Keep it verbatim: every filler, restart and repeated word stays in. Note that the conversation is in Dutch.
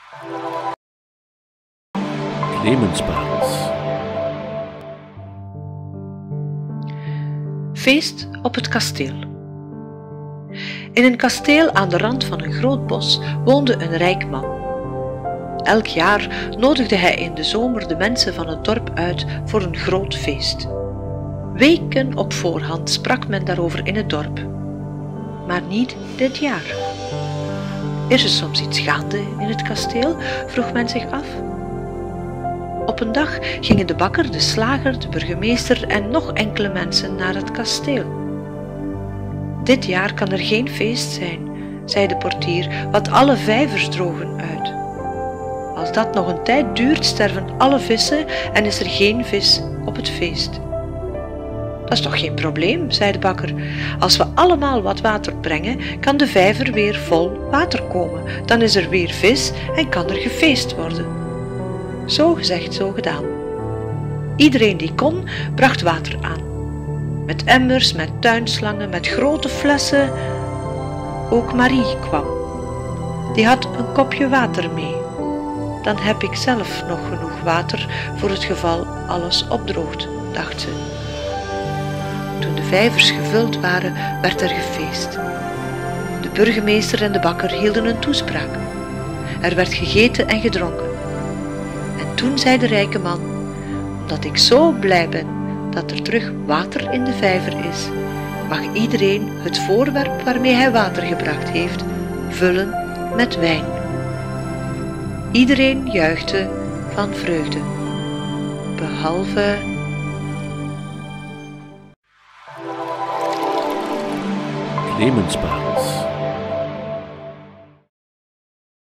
Clemensparels. Feest op het kasteel. In een kasteel aan de rand van een groot bos woonde een rijk man. Elk jaar nodigde hij in de zomer de mensen van het dorp uit voor een groot feest. Weken op voorhand sprak men daarover in het dorp. Maar niet dit jaar. Is er soms iets gaande in het kasteel? Vroeg men zich af. Op een dag gingen de bakker, de slager, de burgemeester en nog enkele mensen naar het kasteel. Dit jaar kan er geen feest zijn, zei de portier, want alle vijvers drogen uit. Als dat nog een tijd duurt, sterven alle vissen en is er geen vis op het feest. Dat is toch geen probleem, zei de bakker. Als we allemaal wat water brengen, kan de vijver weer vol water komen. Dan is er weer vis en kan er gefeest worden. Zo gezegd, zo gedaan. Iedereen die kon, bracht water aan. Met emmers, met tuinslangen, met grote flessen. Ook Marie kwam. Die had een kopje water mee. Dan heb ik zelf nog genoeg water voor het geval alles opdroogt, dacht ze. Toen de vijvers gevuld waren, werd er gefeest. De burgemeester en de bakker hielden een toespraak. Er werd gegeten en gedronken. En toen zei de rijke man, omdat ik zo blij ben dat er terug water in de vijver is, mag iedereen het voorwerp waarmee hij water gebracht heeft, vullen met wijn. Iedereen juichte van vreugde, behalve Clemensparels.